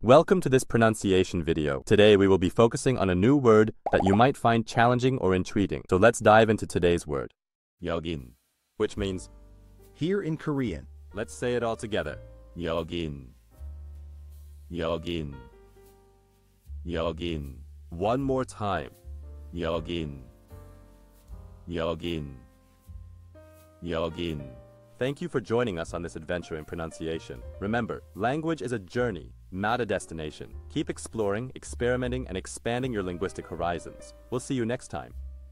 Welcome to this pronunciation video. Today we will be focusing on a new word that you might find challenging or intriguing. So let's dive into today's word. yeogin, which means here in Korean. Let's say it all together. yeogin. yeogin. yeogin. One more time. yeogin. yeogin. yeogin. Thank you for joining us on this adventure in pronunciation. Remember, language is a journey, not a destination. Keep exploring, experimenting, and expanding your linguistic horizons. We'll see you next time.